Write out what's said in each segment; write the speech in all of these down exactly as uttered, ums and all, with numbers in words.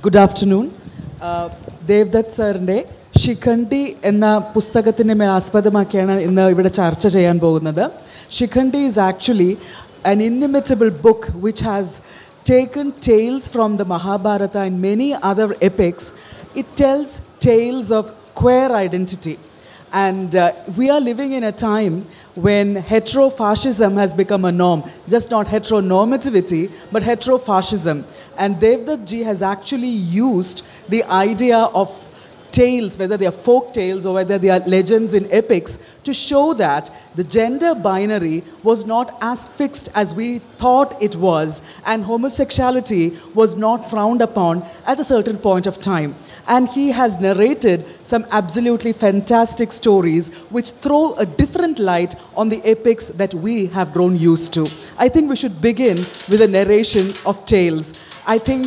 Good afternoon. Uh, Devdutt Sarinte Shikhandi enna പുസ്തകത്തിനെ ആസ്പദമാക്കിയാണ് ഇന്ന് ഇവിടെ ചർച്ച ചെയ്യാൻ പോകുന്നത്. Shikhandi is actually an inimitable book which has taken tales from the Mahabharata and many other epics. It tells tales of queer identity. And uh, we are living in a time when heterofascism has become a norm. Just not heteronormativity, but heterofascism. And Devdutt ji has actually used the idea of tales, whether they are folk tales or whether they are legends in epics, to show that the gender binary was not as fixed as we thought it was, and homosexuality was not frowned upon at a certain point of time. And he has narrated some absolutely fantastic stories which throw a different light on the epics that we have grown used to. I think we should begin with a narration of tales. I think,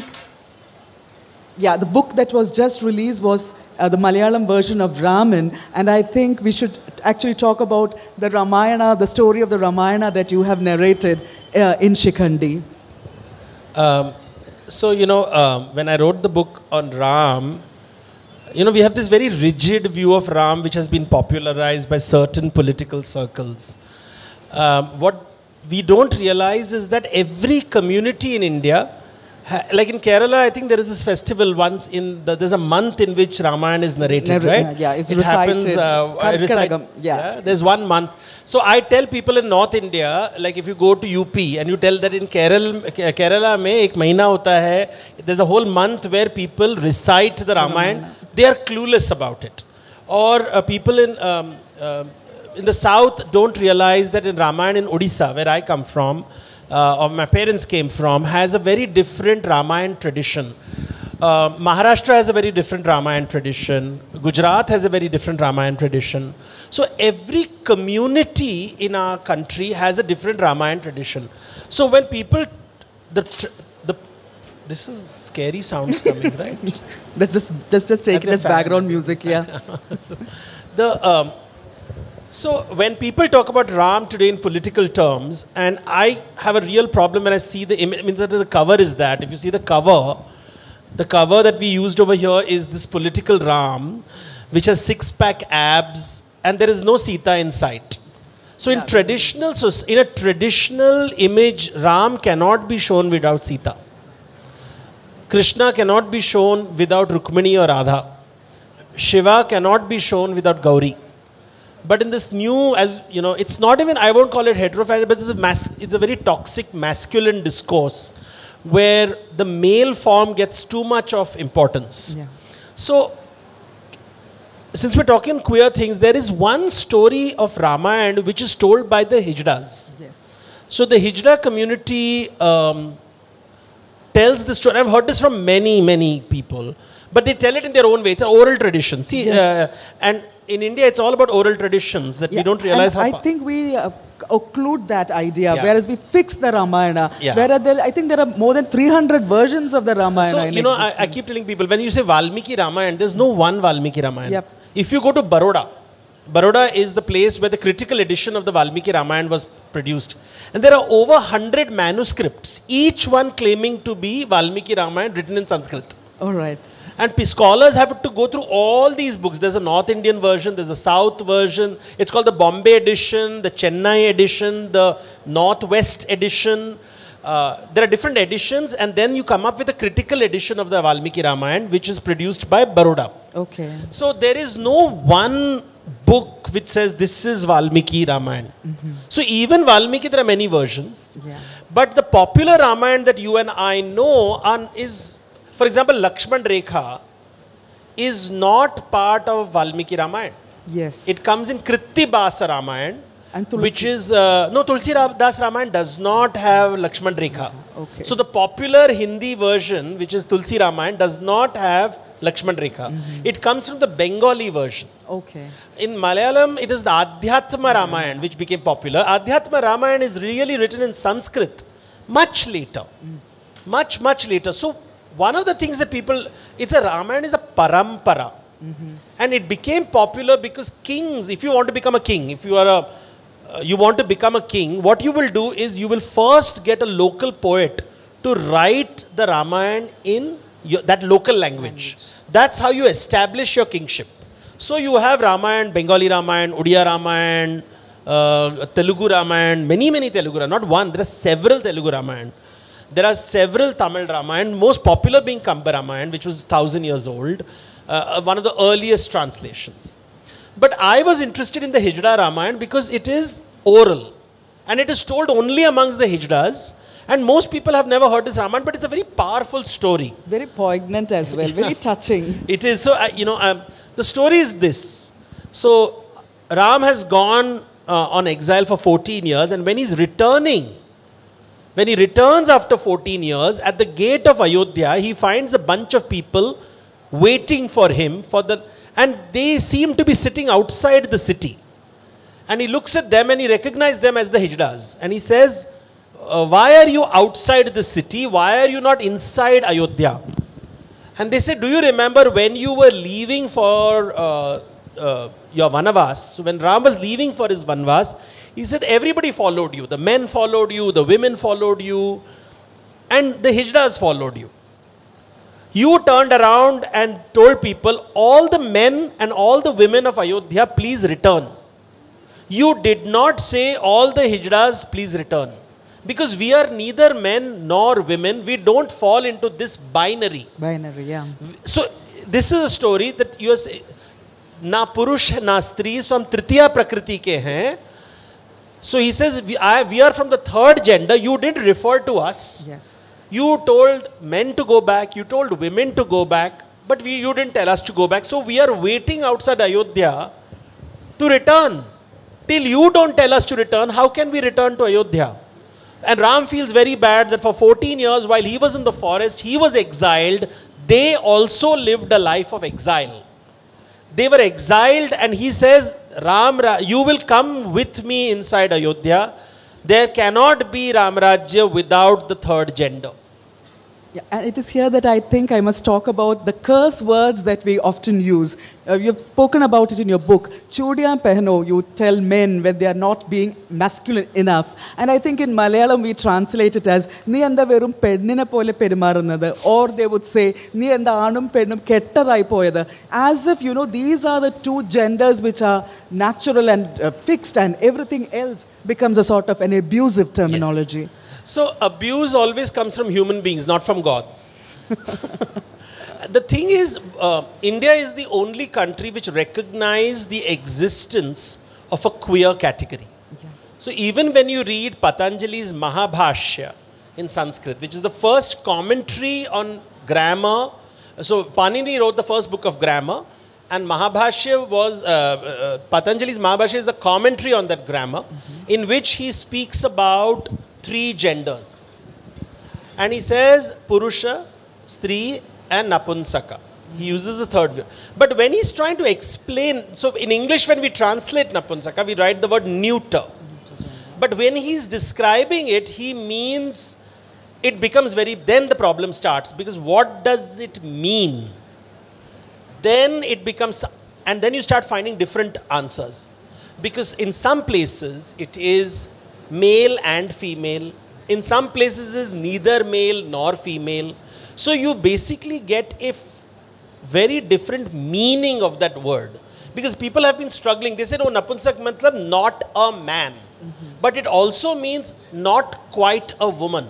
yeah, the book that was just released was uh, the Malayalam version of Raman, and I think we should actually talk about the Ramayana, the story of the Ramayana that you have narrated uh, in Shikhandi. Um, so, you know, um, when I wrote the book on Ram, you know, we have this very rigid view of Ram which has been popularized by certain political circles. Um, what we don't realize is that every community in India, like in Kerala, I think there is this festival once in the, there's a month in which Ramayana is narrated, Never, right? Yeah, yeah, it's it recited. happens. Uh, recite, yeah. yeah, there's one month. So I tell people in North India, like if you go to U P and you tell that in Kerala, Kerala mein ek mahina hota hai, there's a whole month where people recite the Ramayana. They are clueless about it. Or uh, people in um, uh, in the south don't realize that in Ramayana in Odisha, where I come from, Uh, or my parents came from, has a very different Ramayana tradition. Uh, Maharashtra has a very different Ramayana tradition. Gujarat has a very different Ramayana tradition. So every community in our country has a different Ramayana tradition. So when people, the, the this is scary sounds coming, right? Let's just, let's just take it as background music, yeah. so, the um, So when people talk about Ram today in political terms, and I have a real problem when I see the image, I mean, the cover is that. If you see the cover, the cover that we used over here is this political Ram, which has six-pack abs, and there is no Sita in sight. So in yeah, traditional, so in a traditional image, Ram cannot be shown without Sita. Krishna cannot be shown without Rukmini or Radha. Shiva cannot be shown without Gauri. But in this new, as you know, it's not even, I won't call it heterofascism, but it's a, mas it's a very toxic masculine discourse where the male form gets too much of importance. Yeah. So, since we're talking queer things, there is one story of Ramayana which is told by the Hijdas. Yes. So, the Hijda community um, tells this story. I've heard this from many, many people, but they tell it in their own way. It's an oral tradition. See, yes. uh, and in India, it's all about oral traditions that yeah. we don't realize and how. I think we uh, occlude that idea, yeah. whereas we fix the Ramayana. Yeah. Whereas there, I think there are more than three hundred versions of the Ramayana. So, you know, I, I keep telling people, when you say Valmiki Ramayana, there's no one Valmiki Ramayana. Yep. If you go to Baroda, Baroda is the place where the critical edition of the Valmiki Ramayana was produced. And there are over one hundred manuscripts, each one claiming to be Valmiki Ramayana written in Sanskrit. All right. And scholars have to go through all these books. There's a North Indian version, there's a South version. It's called the Bombay edition, the Chennai edition, the Northwest edition. Uh, there are different editions, and then you come up with a critical edition of the Valmiki Ramayana, which is produced by Baroda. Okay. So there is no one book which says this is Valmiki Ramayana. Mm-hmm. So even Valmiki, there are many versions. Yeah. But the popular Ramayana that you and I know on is, for example, Lakshman Rekha is not part of Valmiki Ramayana. Yes. It comes in Krittibasa Ramayana, which is, uh, no, Tulsi Das Ramayana does not have Lakshman Rekha. Okay. So the popular Hindi version, which is Tulsi Ramayana, does not have Lakshman Rekha. Mm-hmm. It comes from the Bengali version. Okay. In Malayalam, it is the Adhyatma Ramayana which became popular. Adhyatma Ramayana is really written in Sanskrit much later. Mm. Much, much later. So, one of the things that people, it's a Ramayana is a parampara. Mm-hmm. And it became popular because kings, if you want to become a king, if you are a, uh, you want to become a king, what you will do is you will first get a local poet to write the Ramayana in your, that local language. That's how you establish your kingship. So you have Ramayana, Bengali Ramayana, Odia Ramayana, uh, Telugu Ramayana, many, many Telugu Ramayana, not one, there are several Telugu Ramayana. There are several Tamil Ramayana, most popular being Kamba Ramayana, which was thousand years old, uh, one of the earliest translations. But I was interested in the Hijra Ramayana because it is oral and it is told only amongst the Hijras. And most people have never heard this Ramayana, but it's a very powerful story. Very poignant as well, very touching. It is. So, uh, you know, um, the story is this. So, Ram has gone uh, on exile for fourteen years, and when he's returning, when he returns after fourteen years, at the gate of Ayodhya, he finds a bunch of people waiting for him, for the, and they seem to be sitting outside the city. And he looks at them and he recognizes them as the Hijras. And he says, Uh, why are you outside the city? Why are you not inside Ayodhya? And they said, do you remember when you were leaving for uh, uh, your Vanavas? So when Ram was leaving for his Vanavas, he said, everybody followed you. The men followed you, the women followed you, and the Hijras followed you. You turned around and told people, all the men and all the women of Ayodhya, please return. You did not say, all the Hijras, please return. Because we are neither men nor women, we don't fall into this binary. Binary, yeah. So, this is a story that you are saying, na purush na stri, so hum tritiya prakriti ke hain. So, he says, we, I, we are from the third gender, you didn't refer to us. Yes. You told men to go back, you told women to go back, but we, you didn't tell us to go back. So, we are waiting outside Ayodhya to return. Till you don't tell us to return, how can we return to Ayodhya? And Ram feels very bad that for fourteen years, while he was in the forest, he was exiled. They also lived a life of exile. They were exiled, and he says, Ram, you will come with me inside Ayodhya. There cannot be Ram Rajya without the third gender. Yeah, and it is here that I think I must talk about the curse words that we often use. Uh, you have spoken about it in your book. Chudiya pehno, you tell men when they are not being masculine enough. And I think in Malayalam we translate it as, nee enda verum pennine pole perimarunathu. Or they would say, nee enda aanum pennum kettadai poyathu. As if, you know, these are the two genders which are natural and uh, fixed, and everything else becomes a sort of an abusive terminology. Yes. So, abuse always comes from human beings, not from gods. The thing is, uh, India is the only country which recognizes the existence of a queer category. Yeah. So, even when you read Patanjali's Mahabhashya in Sanskrit, which is the first commentary on grammar. So, Panini wrote the first book of grammar, and Mahabhashya was, uh, uh, Patanjali's Mahabhashya is a commentary on that grammar, mm-hmm. in which he speaks about three genders. And he says Purusha, Stri and Napunsaka. He uses the third word. But when he's trying to explain, so in English when we translate Napunsaka, we write the word neuter. But when he's describing it, he means, it becomes very, then the problem starts. Because what does it mean? Then it becomes, and then you start finding different answers. Because in some places it is male and female. In some places it is neither male nor female. So you basically get a very different meaning of that word. Because people have been struggling. They said, oh, Napunsak matlab not a man. Mm-hmm. But it also means not quite a woman.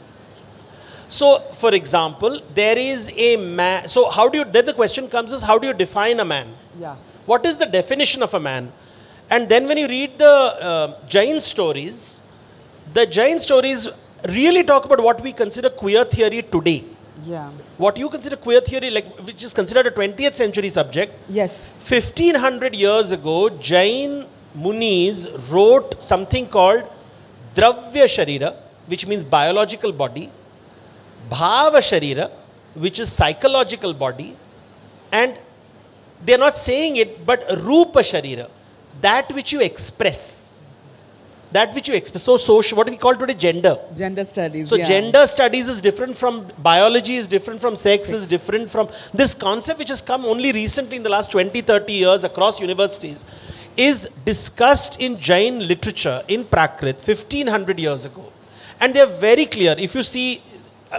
So, for example, there is a man. So how do you, then the question comes is, how do you define a man? Yeah. What is the definition of a man? And then when you read the uh, Jain stories, the Jain stories really talk about what we consider queer theory today. Yeah. What you consider queer theory, like, which is considered a twentieth century subject. Yes. fifteen hundred years ago, Jain Munis wrote something called Dravya Sharira, which means biological body, Bhava Sharira, which is psychological body, and they are not saying it, but Rupa Sharira, that which you express. That which you express. So, social, what we call today gender. Gender studies. So, yeah. gender studies is different from biology, is different from sex, sex, is different from this concept which has come only recently in the last twenty, thirty years across universities, is discussed in Jain literature in Prakrit fifteen hundred years ago. And they are very clear. If you see a, a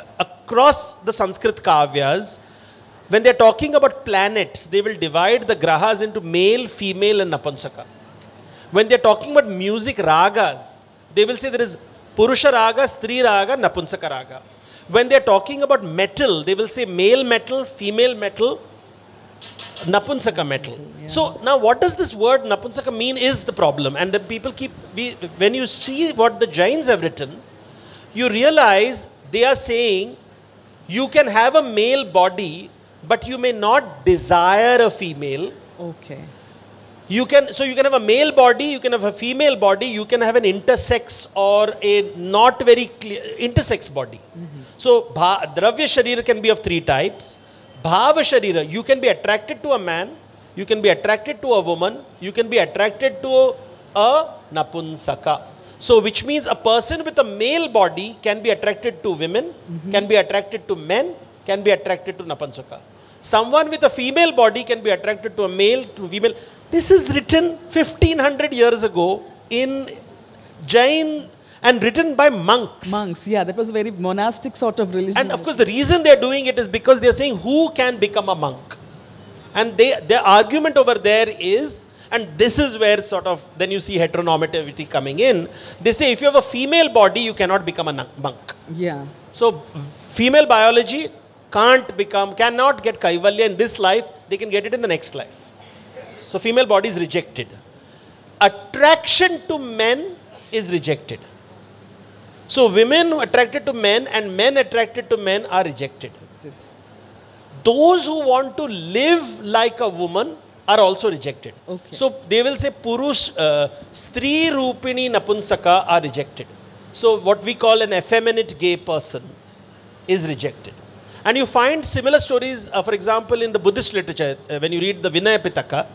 across the Sanskrit kavyas, when they're talking about planets, they will divide the grahas into male, female and napunsaka. When they're talking about music ragas, they will say there is Purusha raga, Stri raga, Napunsaka raga. When they're talking about metal, they will say male metal, female metal, Napunsaka metal. Yeah. So now what does this word Napunsaka mean is the problem. And then people keep, we, when you see what the Jains have written, you realize they are saying you can have a male body, but you may not desire a female. Okay. You can, so you can have a male body, you can have a female body, you can have an intersex or a not very clear, intersex body. Mm-hmm. So, bha, Dravya Sharira can be of three types. Bhava Sharira, you can be attracted to a man, you can be attracted to a woman, you can be attracted to a Napunsaka. So, which means a person with a male body can be attracted to women, mm-hmm. can be attracted to men, can be attracted to Napunsaka. Someone with a female body can be attracted to a male, to female. This is written fifteen hundred years ago in Jain and written by monks. Monks, yeah, that was a very monastic sort of religion. And of course, the reason they are doing it is because they are saying who can become a monk. And they, their argument over there is, and this is where sort of, then you see heteronormativity coming in. They say if you have a female body, you cannot become a monk. Yeah. So, female biology can't become, cannot get kaivalya in this life, they can get it in the next life. So, female body is rejected. Attraction to men is rejected. So, women attracted to men and men attracted to men are rejected. Those who want to live like a woman are also rejected. Okay. So, they will say Purush, uh, Stri Rupini Napunsaka are rejected. So, what we call an effeminate gay person is rejected. And you find similar stories, uh, for example, in the Buddhist literature, uh, when you read the Vinaya Pitaka.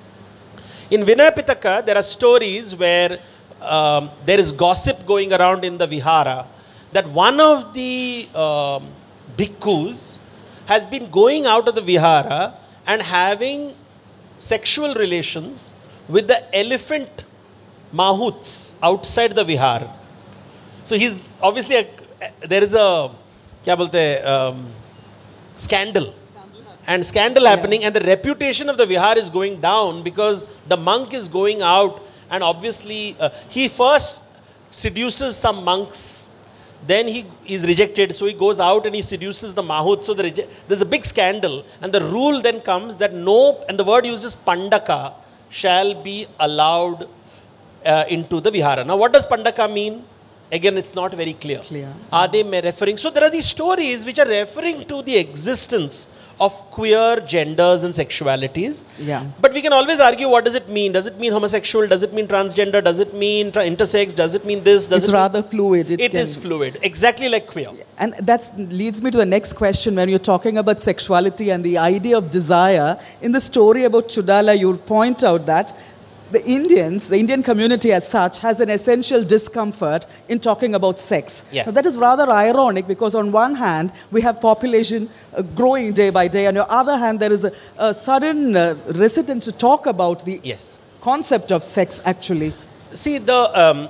In Vinaya Pitaka, there are stories where um, there is gossip going around in the vihara that one of the um, bhikkhus has been going out of the vihara and having sexual relations with the elephant mahuts outside the vihara. So he's obviously, a, there is a, kya bolte, um, scandal. And scandal happening, yeah. And the reputation of the vihar is going down because the monk is going out and obviously uh, he first seduces some monks, then he is rejected, so he goes out and he seduces the mahut. So the there's a big scandal, and the rule then comes that no, and the word used is pandaka, shall be allowed uh, into the vihara. Now what does pandaka mean? Again, it's not very clear. clear. Are they referring? So there are these stories which are referring to the existence of queer genders and sexualities. Yeah. But we can always argue, what does it mean? Does it mean homosexual? Does it mean transgender? Does it mean intersex? Does it mean this? Does it's it rather mean? fluid. It, it is fluid. Exactly like queer. And that leads me to the next question. When you're talking about sexuality and the idea of desire, in the story about Chudala, you point out that the Indians, the Indian community as such, has an essential discomfort in talking about sex. Yeah. Now, that is rather ironic because on one hand, we have population uh, growing day by day. On the other hand, there is a, a sudden uh, resistance to talk about the yes. concept of sex actually. See, the, um,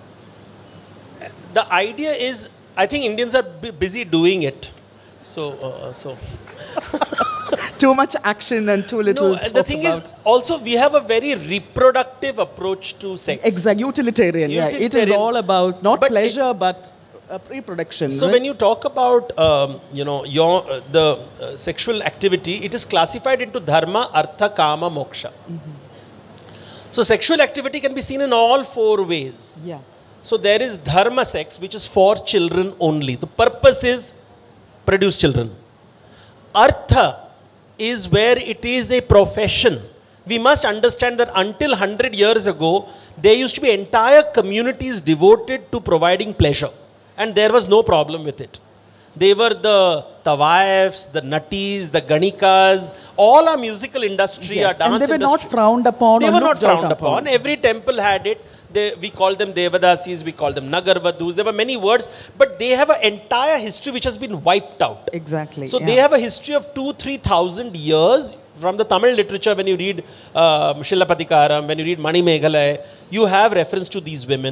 the idea is, I think Indians are b busy doing it. So, uh, so. Too much action and too little No, talk the thing about. is, also we have a very reproductive approach to sex. Exactly, utilitarian, utilitarian. Yeah. It is all about not but pleasure, it, but uh, reproduction. So right? when you talk about, um, you know, your, uh, the uh, sexual activity, it is classified into dharma, artha, kama, moksha. Mm-hmm. So sexual activity can be seen in all four ways. Yeah. So there is dharma sex, which is for children only. The purpose is produce children. Artha is where it is a profession. We must understand that until one hundred years ago, there used to be entire communities devoted to providing pleasure. And there was no problem with it. They were the tawaifs, the nattis, the ganikas, all our musical industry, yes. our dance and they were industry. not frowned upon. They were not frowned upon. upon. Every temple had it. They, we call them Devadasis, we call them Nagarvadhus. There were many words, but they have an entire history which has been wiped out. Exactly. So yeah. they have a history of two, three thousand years from the Tamil literature. When you read uh, Shilapadikaram, when you read Mani Meghalaya, you have reference to these women.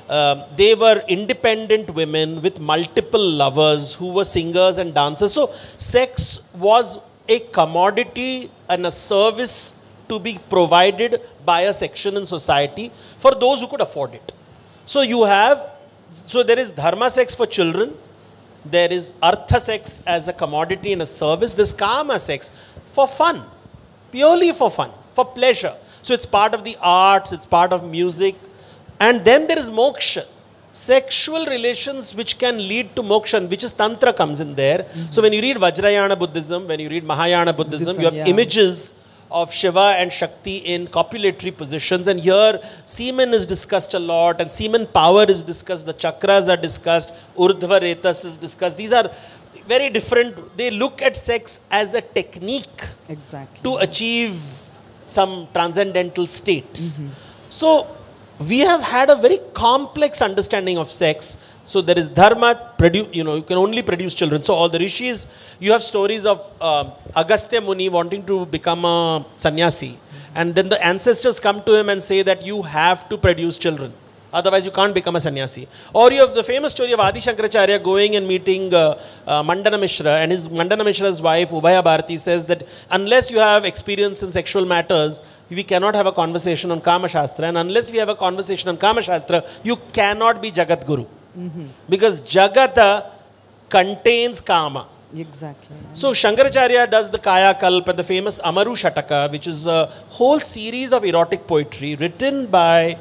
Um, they were independent women with multiple lovers who were singers and dancers. So sex was a commodity and a service to be provided by a section in society for those who could afford it. So you have, so there is dharma sex for children, there is artha sex as a commodity and a service, there's kama sex for fun, purely for fun, for pleasure. So it's part of the arts, it's part of music. And then there is moksha, sexual relations which can lead to moksha, which is tantra comes in there. Mm-hmm. So when you read Vajrayana Buddhism, when you read Mahayana Buddhism, Buddhism you have yeah. images of Shiva and Shakti in copulatory positions, and here semen is discussed a lot, and semen power is discussed, the chakras are discussed, Urdhva Retas is discussed. These are very different. They look at sex as a technique exactly. to achieve some transcendental states. Mm-hmm. So we have had a very complex understanding of sex. So there is dharma, produce, you know, you can only produce children. So all the rishis, you have stories of uh, Agastya Muni wanting to become a sannyasi. And then the ancestors come to him and say that you have to produce children. Otherwise you can't become a sannyasi. Or you have the famous story of Adi Shankaracharya going and meeting uh, uh, Mandana Mishra, and his Mandana Mishra's wife Ubhaya Bharati says that unless you have experience in sexual matters, we cannot have a conversation on Kama Shastra, and unless we have a conversation on Kama Shastra, you cannot be Jagat Guru. Mm-hmm. Because Jagata contains Kama. Exactly. So Shankaracharya does the Kaya Kalp and the famous Amaru Shataka, which is a whole series of erotic poetry written by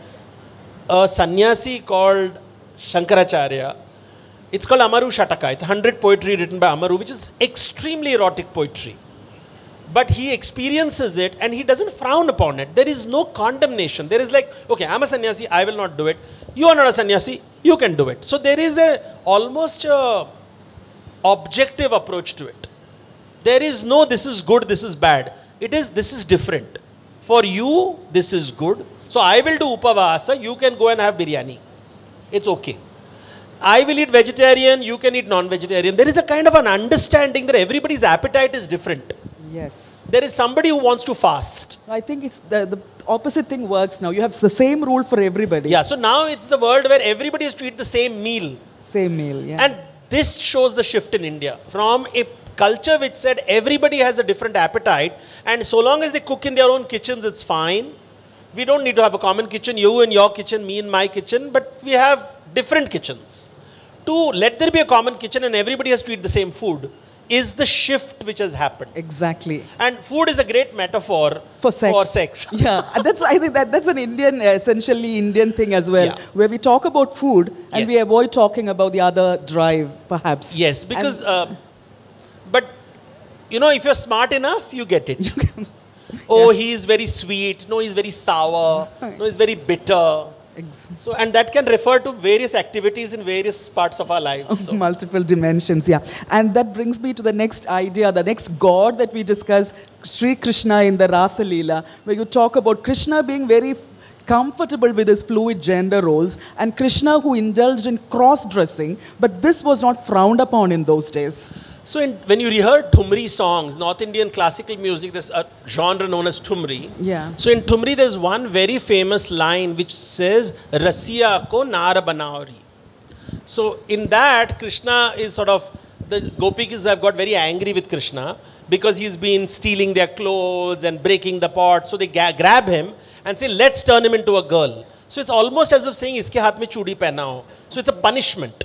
a sannyasi called Shankaracharya. It's called Amaru Shataka. It's one hundred poetry written by Amaru, which is extremely erotic poetry. But he experiences it and he doesn't frown upon it. There is no condemnation. There is like, okay, I'm a sannyasi, I will not do it. You are not a sannyasi, you can do it. So there is a almost a objective approach to it. There is no this is good, this is bad. It is this is different. For you, this is good. So I will do upavasa, you can go and have biryani. It's okay. I will eat vegetarian, you can eat non-vegetarian. There is a kind of an understanding that everybody's appetite is different. Yes. There is somebody who wants to fast. I think it's the, the opposite thing works now. You have the same rule for everybody. Yeah, so now it's the world where everybody has to eat the same meal. Same meal, yeah. And this shows the shift in India. From a culture which said everybody has a different appetite, and so long as they cook in their own kitchens, it's fine. We don't need to have a common kitchen, you in your kitchen, me in my kitchen, but we have different kitchens. To let there be a common kitchen and everybody has to eat the same food is the shift which has happened. Exactly. And food is a great metaphor for sex. For sex. Yeah, and that's, I think that, that's an Indian, essentially Indian thing as well, yeah. where we talk about food and yes. we avoid talking about the other drive, perhaps. Yes, because, uh, but, you know, if you're smart enough, you get it. Oh, yeah. He is very sweet. No, he's very sour. No, he's very bitter. So, and that can refer to various activities in various parts of our lives. So. Multiple dimensions, yeah. And that brings me to the next idea, the next god that we discussed, Sri Krishna in the Rasa Leela, where you talk about Krishna being very comfortable with his fluid gender roles, and Krishna who indulged in cross-dressing, but this was not frowned upon in those days. So in, when you reheard Thumri songs, North Indian classical music, there's a genre known as Thumri. Yeah. So in Thumri, there's one very famous line which says, Rasiya ko nara banauri. So in that, Krishna is sort of, the Gopikas have got very angry with Krishna because he's been stealing their clothes and breaking the pot. So they grab him and say, let's turn him into a girl. So it's almost as if saying, iske haath mein chudi pehna ho. So it's a punishment.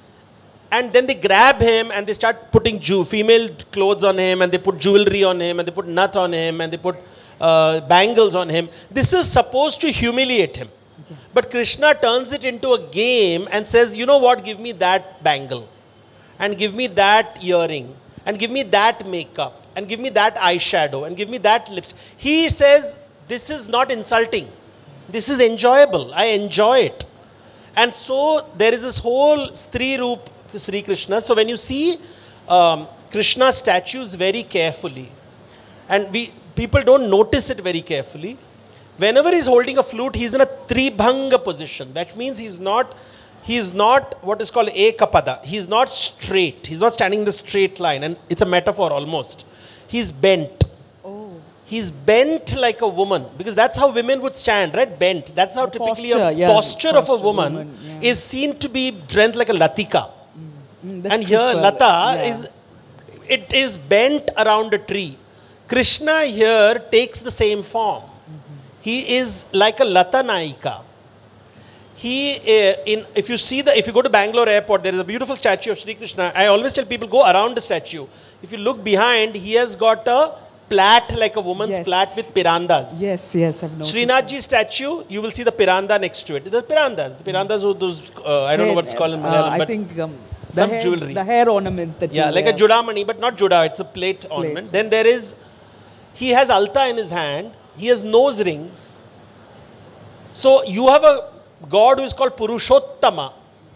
And then they grab him and they start putting ju female clothes on him, and they put jewelry on him, and they put nut on him, and they put uh, bangles on him. This is supposed to humiliate him. Okay. But Krishna turns it into a game and says, you know what, give me that bangle, and give me that earring, and give me that makeup, and give me that eyeshadow, and give me that lips. He says, this is not insulting. This is enjoyable. I enjoy it. And so there is this whole Stri Roop Sri Krishna. So when you see um, Krishna statues very carefully, and we people don't notice it very carefully, whenever he's holding a flute, he's in a tribhanga position. That means he's not, he's not what is called ekapada. He's not straight. He's not standing in the straight line, and it's a metaphor almost. He's bent. Oh. He's bent like a woman, because that's how women would stand, right? Bent. That's how The typically posture, a yeah, posture, of a posture, woman, woman, yeah. is seen to be strength like a latika. Mm, the And here creeper, lata yeah. is, it is bent around a tree. Krishna here takes the same form. Mm-hmm. He is like a lata naika. He, uh, in, if you see the, if you go to Bangalore airport, there is a beautiful statue of Sri Krishna. I always tell people, go around the statue. If you look behind, he has got a plait like a woman's Yes. plait with pirandas. Yes, yes, I've noticed. Srinathji statue, you will see the piranda next to it. The pirandas. The pirandas are those, uh, I don't know what's called in Uh, Malayalam, I but think um, the some hair, jewelry. The hair ornament that yeah, you like wear. a judamani, but not juda, it's a plate ornament. Then there is, he has alta in his hand, he has nose rings. So you have a God who is called Purushottama,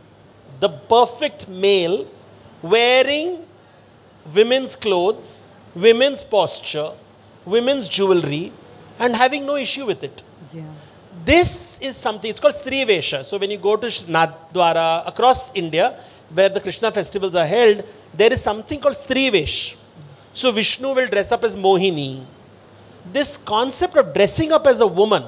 the perfect male, wearing women's clothes, women's posture, women's jewelry, and having no issue with it. Yeah. This is something, it's called Stri Vesha. So when you go to Nathdwara, across India, where the Krishna festivals are held, there is something called Stri Vesh. So Vishnu will dress up as Mohini. This concept of dressing up as a woman,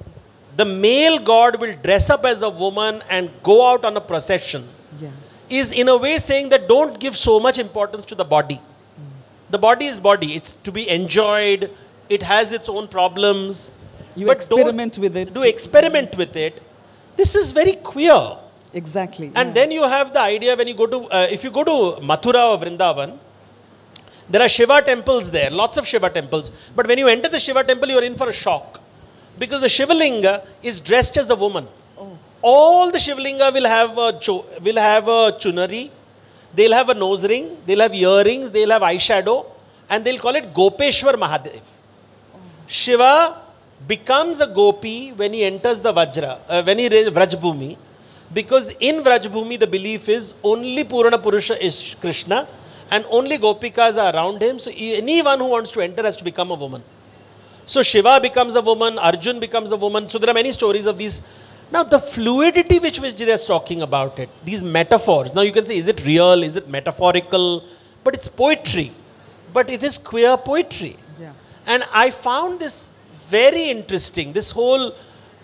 the male god will dress up as a woman and go out on a procession, Yeah. is in a way saying that don't give so much importance to the body. The body is body. It's to be enjoyed. It has its own problems. You but experiment don't with it. Do experiment with it. This is very queer. Exactly. And yeah. then you have the idea when you go to, uh, if you go to Mathura or Vrindavan, there are Shiva temples there, lots of Shiva temples. But when you enter the Shiva temple, you are in for a shock. Because the Shivalinga is dressed as a woman. Oh. All the Shivalinga will have a, cho- will have a chunari, they'll have a nose ring, they'll have earrings, they'll have eyeshadow, and they'll call it Gopeshwar Mahadev. Oh. Shiva becomes a gopi when he enters the Vajra, uh, when he Vrajbhumi, because in Vrajbhumi the belief is only Purana Purusha is Krishna and only Gopikas are around him. So anyone who wants to enter has to become a woman. So Shiva becomes a woman, Arjun becomes a woman. So there are many stories of these. Now the fluidity which Vijay is talking about it, these metaphors. Now you can say, is it real? Is it metaphorical? But it's poetry. But it is queer poetry. Yeah. And I found this very interesting. This whole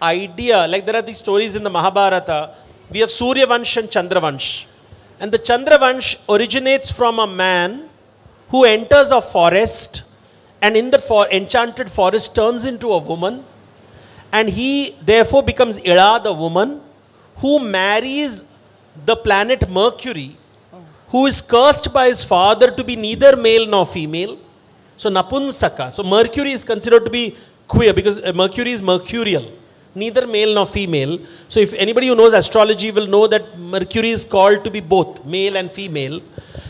idea, like there are these stories in the Mahabharata. We have Surya Vansh and Chandra Vansh. And the Chandra Vansh originates from a man who enters a forest, and in the for enchanted forest turns into a woman, and he therefore becomes Ila, the woman, who marries the planet Mercury, oh. who is cursed by his father to be neither male nor female. So Napunsaka. So Mercury is considered to be queer because Mercury is mercurial, neither male nor female. So if anybody who knows astrology will know that Mercury is called to be both male and female.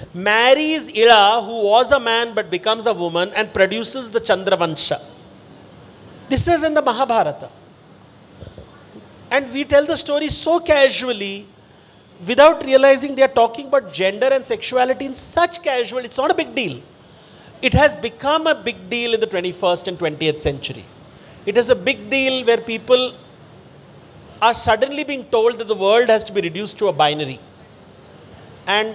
Marries Ila, who was a man but becomes a woman, and produces the Chandravansha. This is in the Mahabharata. And we tell the story so casually, without realizing they are talking about gender and sexuality in such casual, it's not a big deal. It has become a big deal in the twenty-first and twentieth century. It is a big deal where people are suddenly being told that the world has to be reduced to a binary. And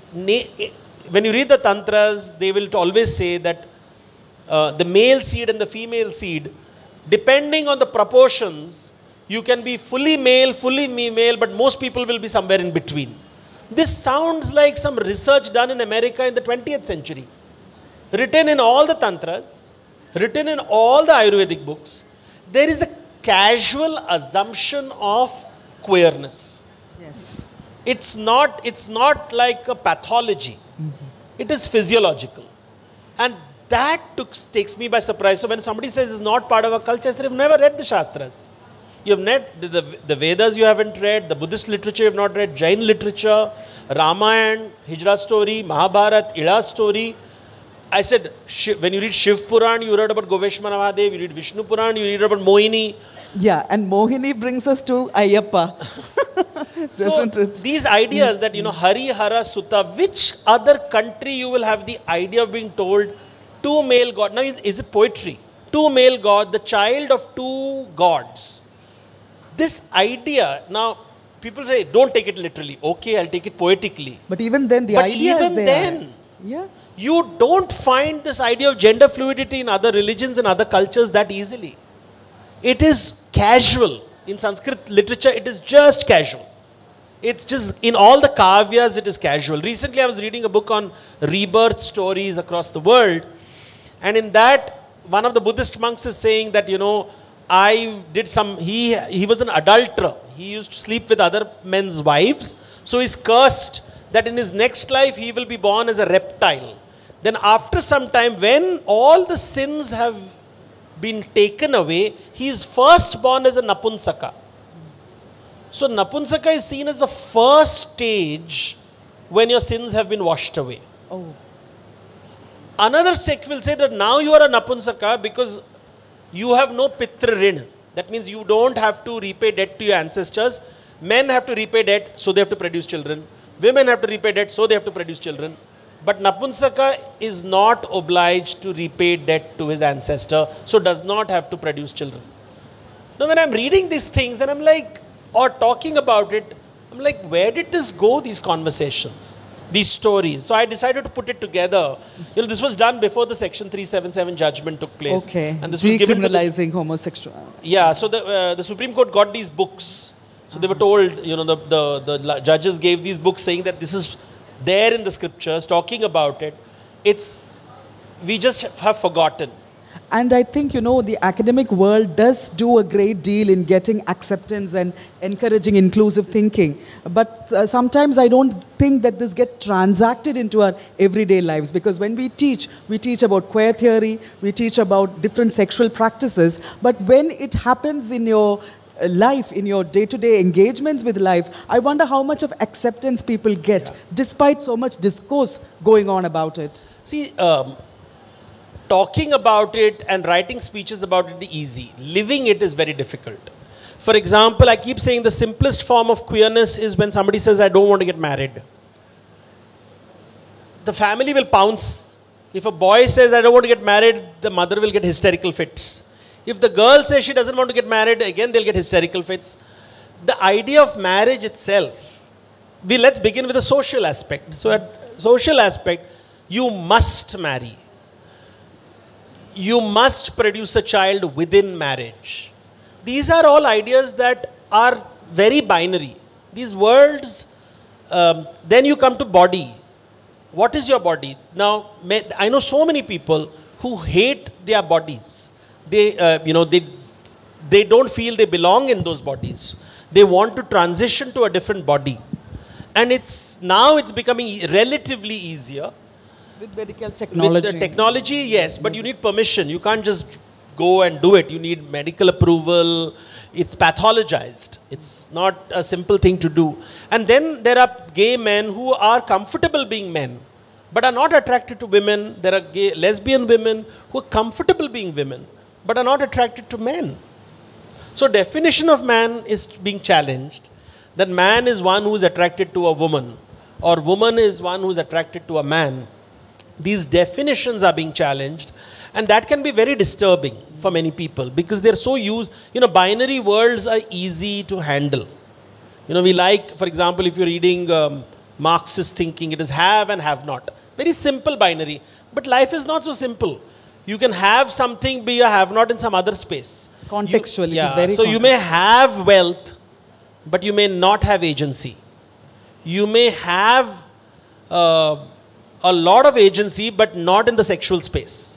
when you read the tantras, they will always say that uh, the male seed and the female seed, depending on the proportions, you can be fully male, fully female, but most people will be somewhere in between. This sounds like some research done in America in the twentieth century. Written in all the tantras, written in all the Ayurvedic books, there is a casual assumption of queerness. Yes. It's not, it's not like a pathology. Mm-hmm. It is physiological. And that took, takes me by surprise. So when somebody says it's not part of our culture, I said, you've never read the Shastras. You have not, the, the, the Vedas you haven't read, the Buddhist literature you have not read, Jain literature, Ramayana, Hijra story, Mahabharata, Ila story. I said, when you read Shiv Puran, you read about Goveshmana Mahadev, you read Vishnu Puran, you read about Mohini. Yeah, and Mohini brings us to Ayyappa. So these ideas that, you know, Hari Hara Sutta, which other country you will have the idea of being told two male gods? Now, is it poetry? Two male gods, the child of two gods. This idea, now people say, don't take it literally. Okay, I'll take it poetically. But even then, the but idea even is there. then, yeah. You don't find this idea of gender fluidity in other religions and other cultures that easily. It is casual. In Sanskrit literature, it is just casual. It's just, in all the kavyas, it is casual. Recently, I was reading a book on rebirth stories across the world. And in that, one of the Buddhist monks is saying that, you know, I did some, he, he was an adulterer. He used to sleep with other men's wives. So he's cursed that in his next life, he will be born as a reptile. Then after some time, when all the sins have been taken away, he is first born as a Napunsaka. So Napunsaka is seen as the first stage when your sins have been washed away. Oh. Another sect will say that now you are a Napunsaka because you have no Pitra Rin. That means you don't have to repay debt to your ancestors. Men have to repay debt, so they have to produce children. Women have to repay debt, so they have to produce children. But Napunsaka is not obliged to repay debt to his ancestor, so does not have to produce children. Now when I'm reading these things, then I'm like, or talking about it, I'm like, where did this go, these conversations, these stories? So I decided to put it together. You know, this was done before the Section three seventy-seven judgment took place. Okay, and this was given to decriminalizing homosexuality. Yeah, so the, uh, the Supreme Court got these books. So they were told, you know, the, the, the judges gave these books saying that this is there in the scriptures, talking about it. It's, we just have forgotten. And I think, you know, the academic world does do a great deal in getting acceptance and encouraging inclusive thinking. But uh, sometimes I don't think that this gets transacted into our everyday lives. Because when we teach, we teach about queer theory, we teach about different sexual practices. But when it happens in your life, in your day-to-day engagements with life, I wonder how much of acceptance people get, yeah, despite so much discourse going on about it. See, um, talking about it and writing speeches about it is easy. Living it is very difficult. For example, I keep saying the simplest form of queerness is when somebody says, I don't want to get married. The family will pounce. If a boy says, I don't want to get married, the mother will get hysterical fits. If the girl says she doesn't want to get married, again they'll get hysterical fits. The idea of marriage itself, we, let's begin with the social aspect. So at social aspect, you must marry. You must produce a child within marriage. These are all ideas that are very binary. These words, um, then you come to body. What is your body? Now, I know so many people who hate their bodies. They, uh, you know, they, they don't feel they belong in those bodies. They want to transition to a different body. And it's, now it's becoming relatively easier. With medical technology. With the technology, yes, but you need permission. You can't just go and do it. You need medical approval. It's pathologized. It's not a simple thing to do. And then there are gay men who are comfortable being men, but are not attracted to women. There are gay, lesbian women who are comfortable being women, but are not attracted to men. So definition of man is being challenged. That man is one who is attracted to a woman, or woman is one who is attracted to a man. These definitions are being challenged, and that can be very disturbing for many people because they're so used, you know, binary worlds are easy to handle. You know, we like, for example, if you're reading um, Marxist thinking, it is have and have not. Very simple binary, but life is not so simple. You can have something be a have not in some other space. Contextually, you, yeah, it is very so you may have wealth, but you may not have agency. You may have uh, a lot of agency, but not in the sexual space.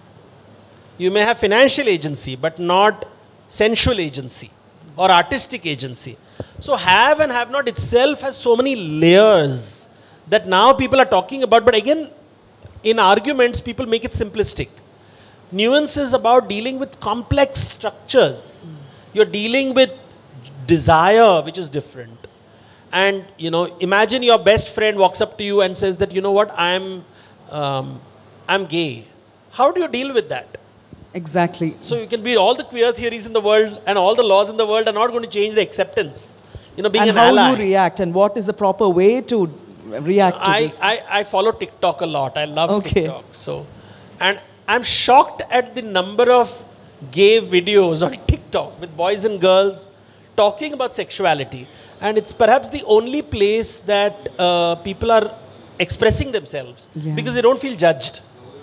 You may have financial agency, but not sensual agency or artistic agency. So have and have not itself has so many layers that now people are talking about. But again, in arguments, people make it simplistic. Nuances about dealing with complex structures. You're dealing with desire, which is different. And, you know, imagine your best friend walks up to you and says that, you know what, I'm, um, I'm gay. How do you deal with that? Exactly. So you can be all the queer theories in the world and all the laws in the world are not going to change the acceptance. You know, being and an how ally. you react and what is the proper way to react to I, this. I, I follow TikTok a lot. I love Okay. TikTok. So, and I'm shocked at the number of gay videos on TikTok with boys and girls talking about sexuality. And it's perhaps the only place that uh, people are expressing themselves Yeah. because they don't feel judged.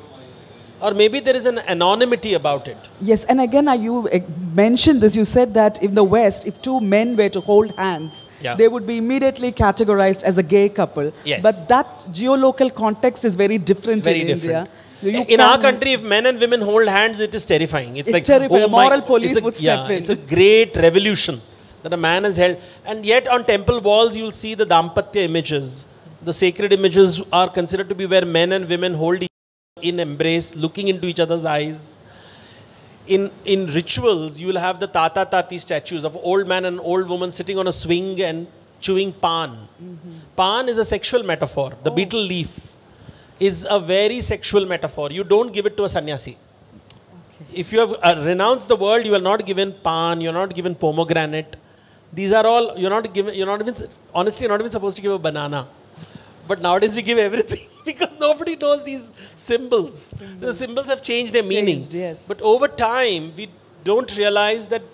Or maybe there is an anonymity about it. Yes, and again, uh, you uh, mentioned this. You said that in the West, if two men were to hold hands, Yeah. they would be immediately categorized as a gay couple. Yes. But that geolocal context is very different Very in different. India. You In our can- country, if men and women hold hands, it is terrifying. It's, It's like terrifying. oh A my- moral police it's a- would step yeah, in. It's a great revolution that a man has held. And yet on temple walls, you will see the Dampatya images. The sacred images are considered to be where men and women hold each other in embrace, looking into each other's eyes. In, in rituals, you will have the Tata Tati statues of old man and old woman sitting on a swing and chewing pan. Mm-hmm. Pan is a sexual metaphor. The Oh. betel leaf is a very sexual metaphor. You don't give it to a sannyasi. Okay. If you have uh, renounced the world, you are not given pan, you are not given pomegranate. These are all, you're not given, you're not even, honestly, you're not even supposed to give a banana. But nowadays we give everything because nobody knows these symbols. symbols. The symbols have changed their Changed, meaning. yes. But over time, we don't realize that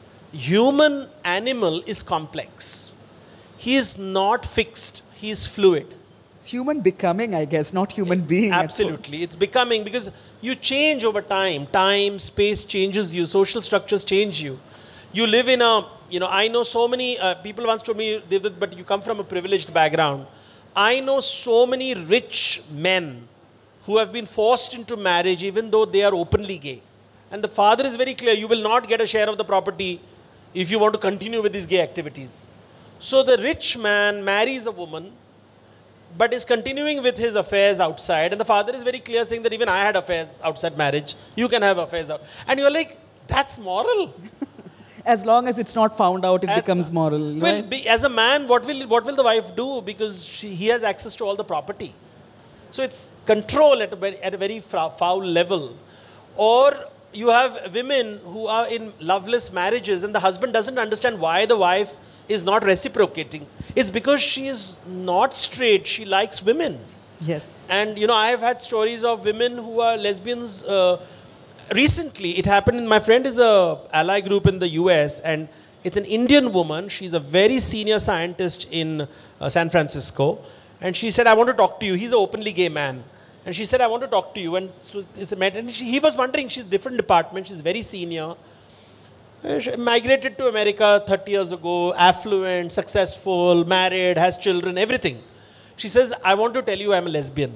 human animal is complex. He is not fixed. He is fluid. It's human becoming, I guess, not human being. at Absolutely. It's becoming because you change over time. Time, space changes you. Social structures change you. You live in a, you know, I know so many, uh, people once told me, Devdutt, but you come from a privileged background. I know so many rich men who have been forced into marriage even though they are openly gay. And the father is very clear, you will not get a share of the property if you want to continue with these gay activities. So the rich man marries a woman but is continuing with his affairs outside. And the father is very clear saying that even I had affairs outside marriage. You can have affairs out. And you're like, that's moral. As long as it's not found out, it As- becomes moral. Well, right? be, as a man, what will what will the wife do? Because she, he has access to all the property. So it's control at a very, at a very fra- foul level. Or you have women who are in loveless marriages and the husband doesn't understand why the wife is not reciprocating. It's because she is not straight. She likes women. Yes. And you know, I have had stories of women who are lesbians. Uh, recently, it happened. In, my friend is a ally group in the U S and it's an Indian woman. She's a very senior scientist in uh, San Francisco. And she said, I want to talk to you. He's an openly gay man. And she said, I want to talk to you. And so it's a met. And she, he was wondering, she's different department. She's very senior. Uh, She migrated to America thirty years ago, affluent, successful, married, has children, everything. She says, I want to tell you I'm a lesbian.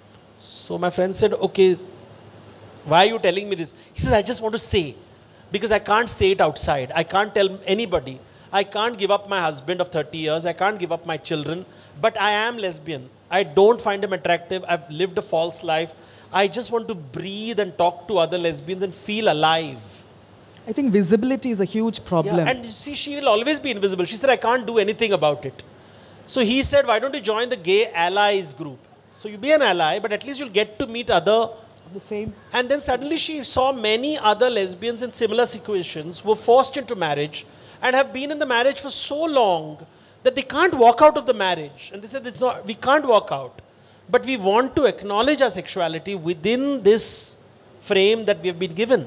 So my friend said, okay, why are you telling me this? He says, I just want to say, because I can't say it outside. I can't tell anybody. I can't give up my husband of thirty years. I can't give up my children. But I am lesbian. I don't find him attractive. I've lived a false life. I just want to breathe and talk to other lesbians and feel alive. I think visibility is a huge problem. Yeah, and you see, she will always be invisible. She said, I can't do anything about it. So he said, why don't you join the gay allies group? So you be an ally, but at least you'll get to meet other. the same. And then suddenly she saw many other lesbians in similar situations who were forced into marriage and have been in the marriage for so long that they can't walk out of the marriage. And they said, it's not, we can't walk out. But we want to acknowledge our sexuality within this frame that we have been given.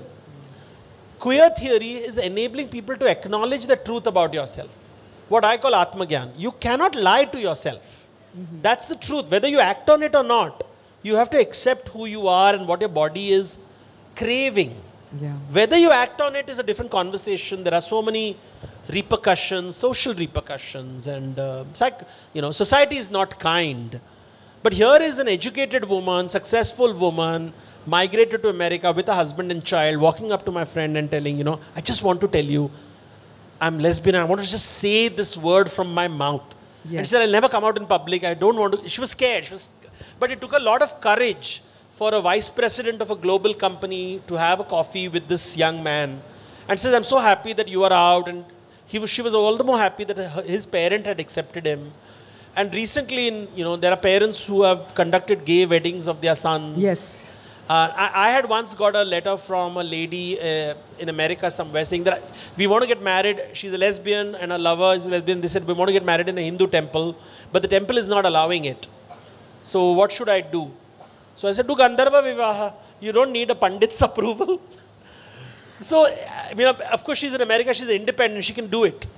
Queer theory is enabling people to acknowledge the truth about yourself. What I call Atmagyan. You cannot lie to yourself. Mm-hmm. That's the truth. Whether you act on it or not, you have to accept who you are and what your body is craving. Yeah. Whether you act on it is a different conversation. There are so many repercussions, social repercussions, and uh, psych, you know, society is not kind. But here is an educated woman, successful woman, migrated to America with a husband and child, walking up to my friend and telling, you know, I just want to tell you, I'm lesbian. I want to just say this word from my mouth. Yes. And she said, I'll never come out in public. I don't want to. She was scared. She was, but it took a lot of courage for a vice president of a global company to have a coffee with this young man. And says, I'm so happy that you are out. And he was, she was all the more happy that her, his parent had accepted him. And recently, in, you know, there are parents who have conducted gay weddings of their sons. Yes. Uh, I, I had once got a letter from a lady uh, in America somewhere saying that we want to get married. She's a lesbian and her lover is a lesbian. They said, we want to get married in a Hindu temple, but the temple is not allowing it. So what should I do? So I said, do Gandharva Vivaha. You don't need a Pandit's approval. So, I mean, of course, she's in America. She's independent. She can do it. Yeah,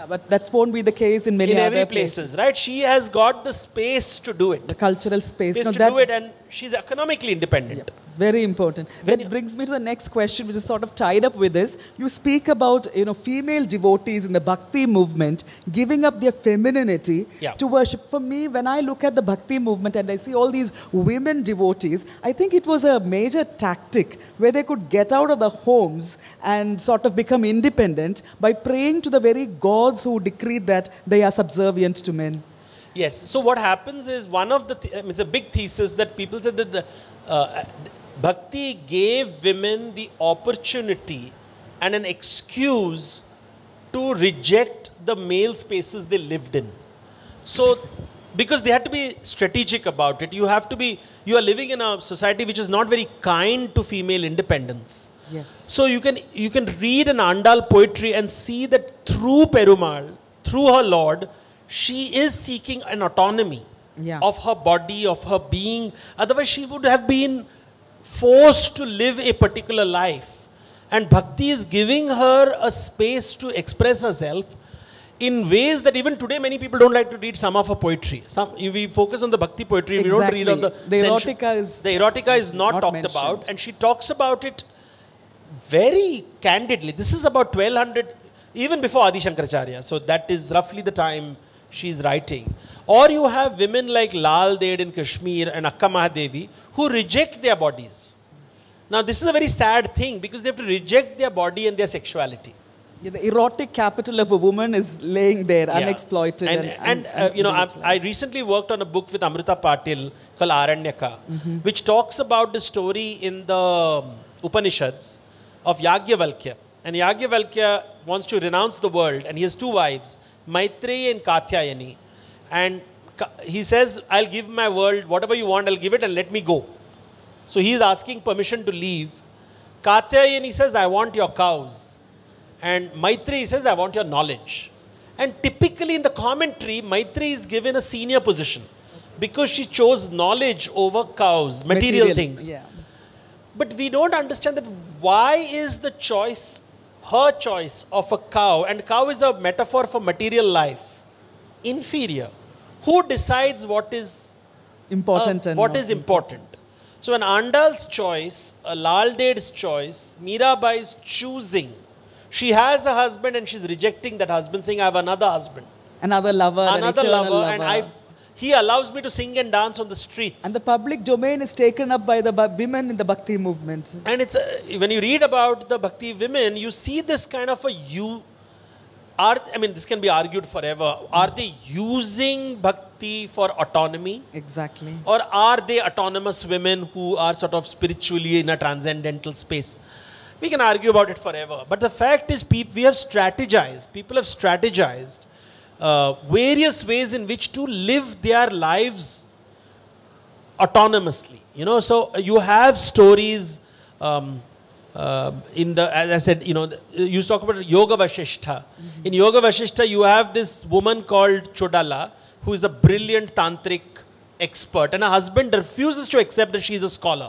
Yeah, but that won't be the case in many in other every places, right? She has got the space to do it. The cultural space. Space No, to that- do it, and she's economically independent. Yeah, very important. When That you- brings me to the next question, which is sort of tied up with this. You speak about, you know, female devotees in the Bhakti movement giving up their femininity Yeah. to worship. For me, when I look at the Bhakti movement and I see all these women devotees, I think it was a major tactic where they could get out of the homes and sort of become independent by praying to the very gods who decreed that they are subservient to men. Yes. So what happens is one of the, th- I mean, it's a big thesis that people said that the uh, Bhakti gave women the opportunity and an excuse to reject the male spaces they lived in. So, because they had to be strategic about it, you have to be, you are living in a society which is not very kind to female independence. Yes. So you can, you can read an Andal poetry and see that through Perumal, through her Lord, she is seeking an autonomy Yeah. of her body, of her being. Otherwise, she would have been forced to live a particular life. And Bhakti is giving her a space to express herself in ways that even today many people don't like to read some of her poetry. Some, we focus on the Bhakti poetry, we don't read on the... The sensu- erotica is... The erotica is not, not talked mentioned. about, and she talks about it very candidly. This is about twelve hundred, even before Adi Shankaracharya. So that is roughly the time she's writing. Or you have women like Lal Ded in Kashmir and Akka Mahadevi who reject their bodies. Now this is a very sad thing because they have to reject their body and their sexuality. Yeah, the erotic capital of a woman is laying there, Yeah. unexploited. And, And, and, uh, you know, I, I recently worked on a book with Amrita Patil called Aranyaka, which talks about the story in the um, Upanishads of Yagyavalkya. And Yagyavalkya wants to renounce the world, and he has two wives, Maitreyi and Katyayani. And Ka- he says, I'll give my world, whatever you want, I'll give it and let me go. So he is asking permission to leave. Katyayani says, I want your cows. And Maitreyi says, I want your knowledge. And typically in the commentary, Maitreyi is given a senior position because she chose knowledge over cows, material, things. Yeah. But we don't understand that why is the choice, her choice of a cow, and cow is a metaphor for material life, inferior. Who decides what is Important uh, and what not is important? So an Andal's choice, a Lal Ded's choice, Mirabai's choosing. She has a husband and she's rejecting that husband, saying, I have another husband, Another lover, an another eternal lover, lover. and I, he allows me to sing and dance on the streets. And the public domain is taken up by the bu- women in the Bhakti movement. And it's a, when you read about the Bhakti women, you see this kind of a you. Are, I mean, this can be argued forever. Are they using Bhakti for autonomy? Exactly. Or are they autonomous women who are sort of spiritually in a transcendental space? We can argue about it forever. But the fact is, peop- we have strategized, people have strategized uh, various ways in which to live their lives autonomously. You know, so you have stories um, uh, in the, as I said, you know, you talk about Yoga Vasishtha. Mm-hmm. In Yoga Vasishtha, you have this woman called Chodala, who is a brilliant tantric expert, and her husband refuses to accept that she is a scholar,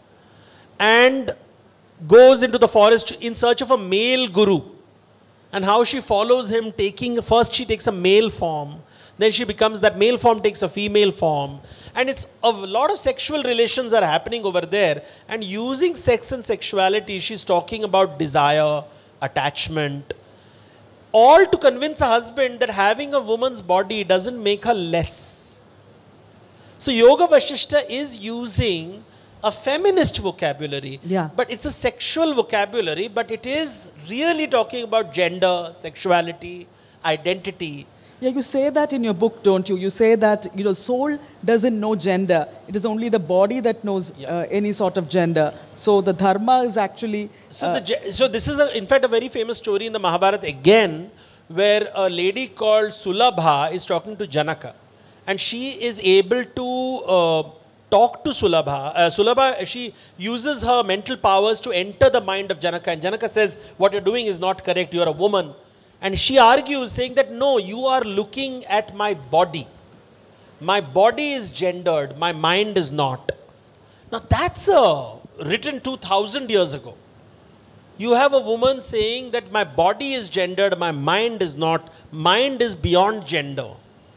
and goes into the forest in search of a male guru. And how she follows him, taking, first she takes a male form, then she becomes, that male form takes a female form. And it's a lot of sexual relations are happening over there. And using sex and sexuality, she's talking about desire, attachment, all to convince a husband that having a woman's body doesn't make her less. So Yoga Vasishtha is using a feminist vocabulary, Yeah. but it's a sexual vocabulary, but it is really talking about gender, sexuality, identity. Yeah, you say that in your book, don't you? You say that, you know, soul doesn't know gender. It is only the body that knows Yeah. uh, any sort of gender. So the dharma is actually... So, uh, the, ge- so this is, a, in fact, a very famous story in the Mahabharata again, where a lady called Sulabha is talking to Janaka. And she is able to uh, talk to Sulabha. Uh, Sulabha, she uses her mental powers to enter the mind of Janaka. And Janaka says, what you're doing is not correct. You're a woman. And she argues, saying that, no, you are looking at my body. My body is gendered. My mind is not. Now, that's uh, written two thousand years ago. You have a woman saying that my body is gendered, my mind is not. Mind is beyond gender.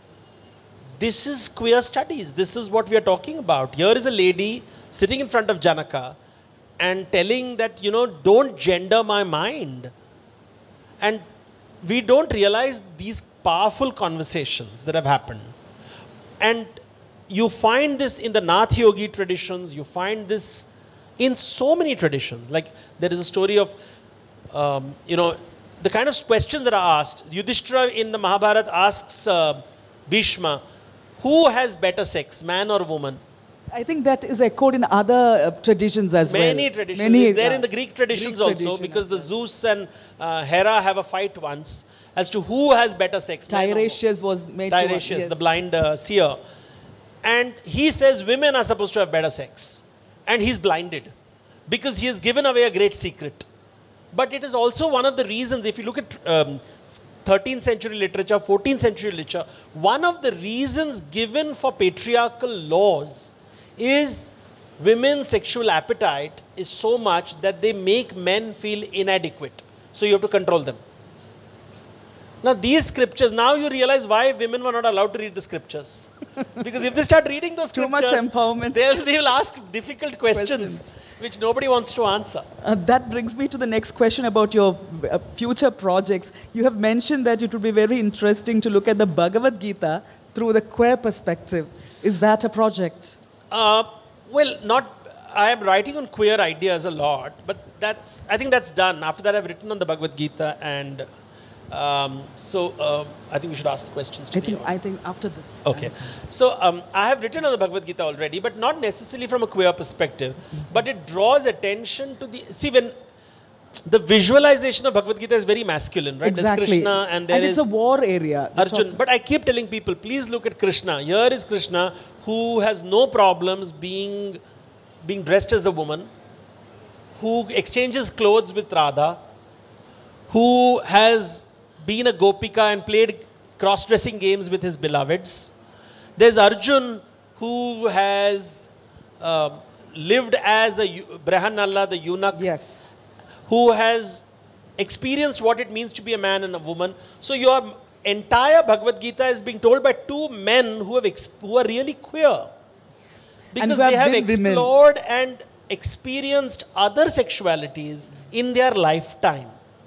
This is queer studies. This is what we are talking about. Here is a lady sitting in front of Janaka and telling that, you know, don't gender my mind. And we don't realize these powerful conversations that have happened. And you find this in the Nath Yogi traditions. You find this in so many traditions. Like there is a story of, um, you know, the kind of questions that are asked. Yudhishthira in the Mahabharata asks uh, Bhishma, who has better sex, man or woman? I think that is echoed in other uh, traditions as Many well. Many traditions. Many, it's there uh, in the Greek traditions Greek also, tradition because the well. Zeus and uh, Hera have a fight once as to who has better sex. Tiresias was made Tiresias, to... Yes. the blind uh, seer. And he says women are supposed to have better sex. And he's blinded because he has given away a great secret. But it is also one of the reasons, if you look at um, thirteenth century literature, fourteenth century literature, one of the reasons given for patriarchal laws is women's sexual appetite is so much that they make men feel inadequate. So you have to control them. Now these scriptures, now you realize why women were not allowed to read the scriptures. Because if they start reading those Too scriptures, much empowerment. They'll, they'll ask difficult questions, Questions. which nobody wants to answer. Uh, that brings me to the next question about your uh, future projects. You have mentioned that it would be very interesting to look at the Bhagavad Gita through the queer perspective. Is that a project? Uh, well, not. I am writing on queer ideas a lot, but that's. I think that's done. After that, I've written on the Bhagavad Gita, and um, so uh, I think we should ask the questions to I the think, audience. I think after this. Okay. So um, I have written on the Bhagavad Gita already, but not necessarily from a queer perspective. But it draws attention to the... See, when the visualization of Bhagavad Gita is very masculine, right? Exactly. There's Krishna and there and is... it's a war area. Arjun. But I keep telling people, please look at Krishna. Here is Krishna who has no problems being, being dressed as a woman, who exchanges clothes with Radha, who has been a Gopika and played cross-dressing games with his beloveds. There's Arjun who has uh, lived as a Brihanalla, the eunuch. Yes. Who has experienced what it means to be a man and a woman. So your entire Bhagavad Gita is being told by two men who have exp who are really queer. Because have they have been explored women. And experienced other sexualities in their lifetime.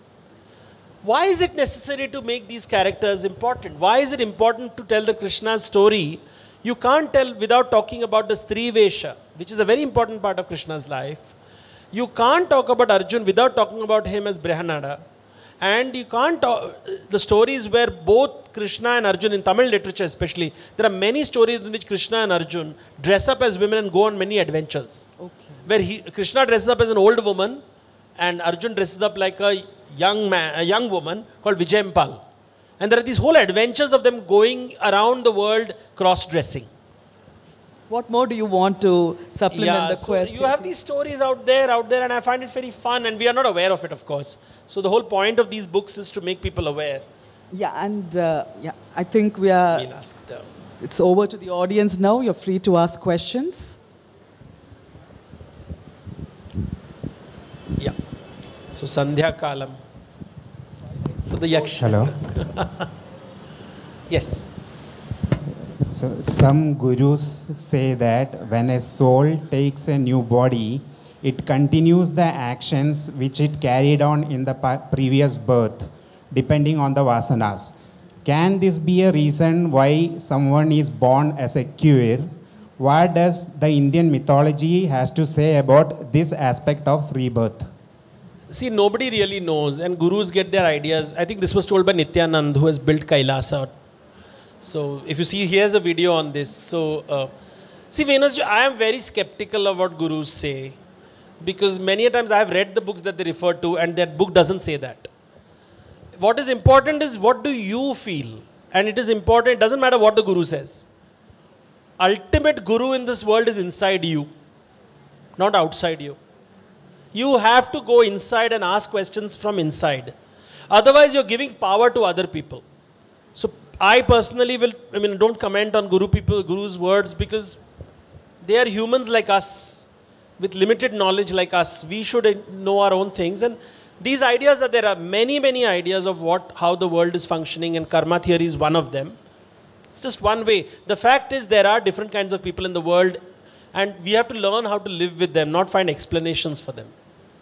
Why is it necessary to make these characters important? Why is it important to tell the Krishna's story? You can't tell without talking about the Stri Vesha, which is a very important part of Krishna's life. You can't talk about Arjun without talking about him as Brihanada. And you can't talk, the stories where both Krishna and Arjun, in Tamil literature especially, there are many stories in which Krishna and Arjun dress up as women and go on many adventures. Okay. Where he, Krishna dresses up as an old woman and Arjun dresses up like a young man, a young woman called Vijayempal. And there are these whole adventures of them going around the world cross-dressing. What more do you want to supplement Yeah, the so queer? you have these stories out there, out there, and I find it very fun, and we are not aware of it, of course. So the whole point of these books is to make people aware. Yeah, and uh, yeah, I think we are. We'll ask them. It's over to the audience now. You're free to ask questions. Yeah. So Sandhya Kalam. So the Yaksh. Hello. Yes. So some gurus say that when a soul takes a new body, it continues the actions which it carried on in the previous birth, depending on the vasanas. Can this be a reason why someone is born as a queer? What does the Indian mythology has to say about this aspect of rebirth? See, nobody really knows, and gurus get their ideas. I think this was told by Nityanand, who has built Kailasa. So, if you see, here's a video on this. So, uh, see, Venus, I am very skeptical of what gurus say, because many a times I have read the books that they refer to, and that book doesn't say that. What is important is what do you feel, and it is important. It doesn't matter what the guru says. Ultimate guru in this world is inside you, not outside you. You have to go inside and ask questions from inside. Otherwise, you're giving power to other people. So, I personally will, I mean, don't comment on guru people, guru's words, because they are humans like us, with limited knowledge like us. We should know our own things. And These ideas that there are many, many ideas of what, how the world is functioning, and karma theory is one of them. It's just one way. The fact is there are different kinds of people in the world, and we have to learn how to live with them, not find explanations for them.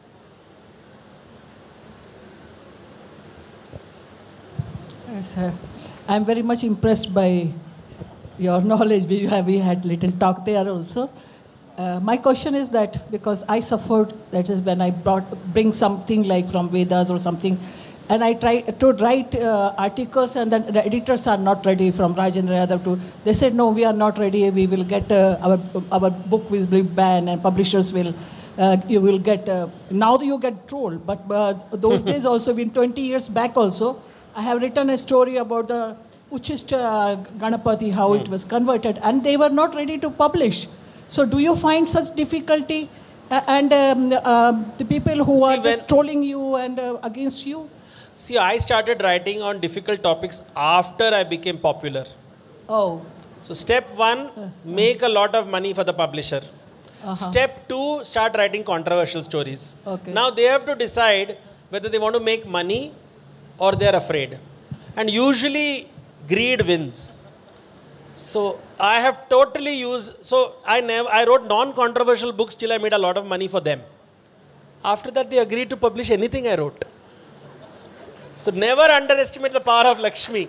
Yes, sir. I'm very much impressed by your knowledge. We, have, we had little talk there also. Uh, my question is that because I suffered, that is when I brought, bring something like from Vedas or something, and I try to write uh, articles, and then the editors are not ready from Rajendra Yadav to, they said, no, we are not ready, we will get, uh, our, our book will be banned and publishers will, uh, you will get, uh, now you get trolled, but uh, those days also, been twenty years back also, I have written a story about the Uchishta Ganapati, how it was converted, and they were not ready to publish. So do you find such difficulty? Uh, and um, uh, the people who See, are just trolling you and uh, against you? See, I started writing on difficult topics after I became popular. Oh. So step one, uh, make a lot of money for the publisher. Uh-huh. Step two, start writing controversial stories. Okay. Now they have to decide whether they want to make money or they are afraid. And usually greed wins. So I have totally used, so I never, I wrote non-controversial books till I made a lot of money for them. After that they agreed to publish anything I wrote. So, so never underestimate the power of Lakshmi.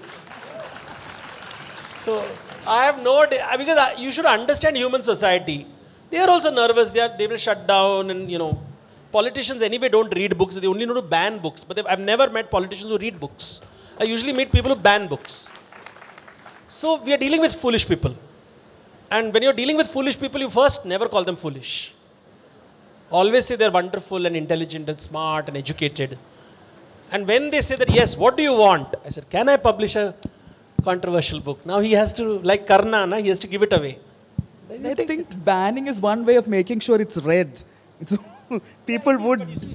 So I have no, because I, you should understand human society. They are also nervous, they, are, they will shut down, and you know, politicians anyway don't read books, they only know to ban books. But I've never met politicians who read books. I usually meet people who ban books. So we are dealing with foolish people. And when you're dealing with foolish people, you first never call them foolish. Always say they're wonderful and intelligent and smart and educated. And when they say that, yes, what do you want? I said, can I publish a controversial book? Now he has to, like Karna, na, he has to give it away. I think it. banning is one way of making sure it's read. It's people would...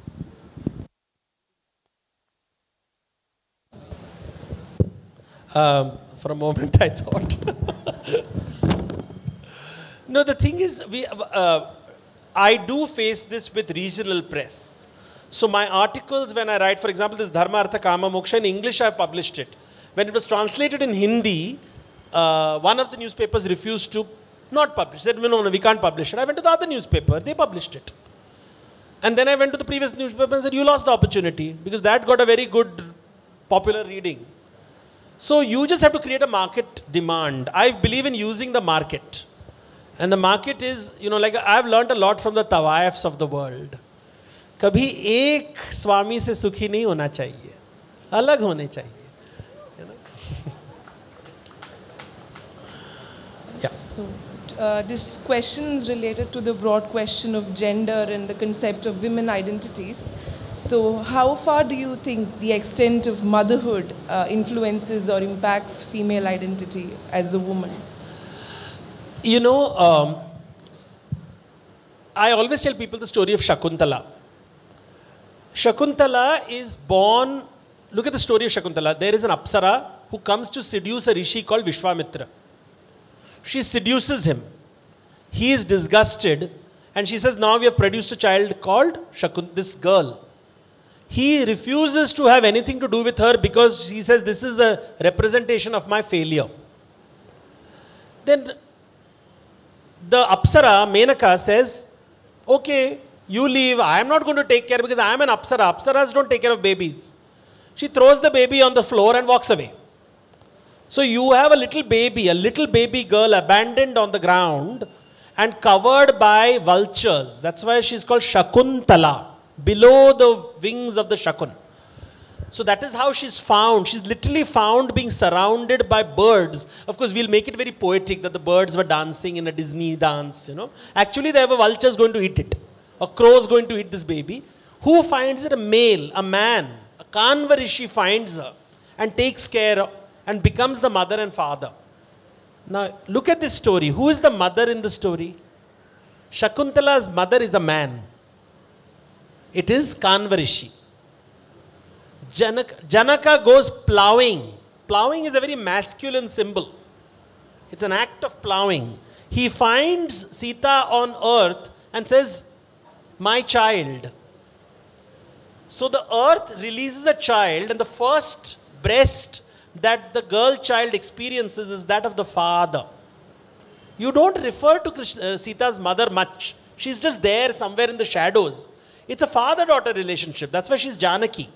Um, for a moment I thought. No, the thing is, we, uh, I do face this with regional press. So my articles, when I write, for example, this Dharma Artha Kama Moksha, in English I have published it. When it was translated in Hindi, uh, one of the newspapers refused to not publish. Said, no, no, we can't publish it. I went to the other newspaper, they published it. And then I went to the previous newspaper and said, you lost the opportunity, because that got a very good popular reading. So you just have to create a market demand. I believe in using the market. And the market is, you know, like I've learned a lot from the Tawaifs of the world. कभी एक स्वामी से सुखी नहीं होना चाहिए, अलग होने चाहिए. You know? Yeah. So, uh, this question is related to the broad question of gender and the concept of women identities. So how far do you think the extent of motherhood uh, influences or impacts female identity as a woman? You know, um, I always tell people the story of Shakuntala. Shakuntala is born, look at the story of Shakuntala. There is an Apsara who comes to seduce a rishi called Vishwamitra. She seduces him. He is disgusted and she says, now we have produced a child called Shakun, this girl. He refuses to have anything to do with her because he says, this is the representation of my failure. Then the Apsara, Menaka, says, okay, you leave, I am not going to take care because I am an Apsara. Apsaras don't take care of babies. She throws the baby on the floor and walks away. So you have a little baby, a little baby girl abandoned on the ground and covered by vultures. That's why she's called Shakuntala, below the wings of the Shakun. So that is how she's found. She's literally found being surrounded by birds. Of course, we'll make it very poetic that the birds were dancing in a Disney dance, you know. Actually, there were vultures going to eat it. A crow is going to eat this baby. Who finds it? A male, a man. A Kanva Rishi finds her and takes care of, and becomes the mother and father. Now, look at this story. Who is the mother in the story? Shakuntala's mother is a man. It is Kanva Rishi. Janaka, Janaka goes plowing. Plowing is a very masculine symbol. It's an act of plowing. He finds Sita on earth and says, my child. So the earth releases a child, and the first breast that the girl child experiences is that of the father. You don't refer to Krishna, uh, Sita's mother much. She's just there somewhere in the shadows. It's a father-daughter relationship. That's why she's Janaki.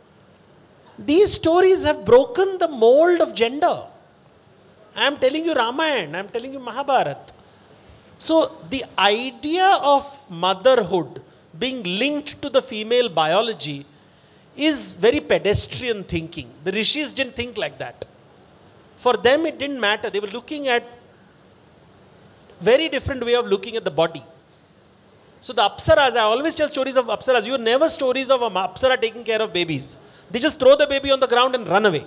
These stories have broken the mold of gender. I am telling you Ramayana, I am telling you Mahabharata. So the idea of motherhood being linked to the female biology is very pedestrian thinking. The rishis didn't think like that. For them it didn't matter. They were looking at very different way of looking at the body. So the Apsaras, I always tell stories of Apsaras. You never stories of a Apsara taking care of babies. They just throw the baby on the ground and run away.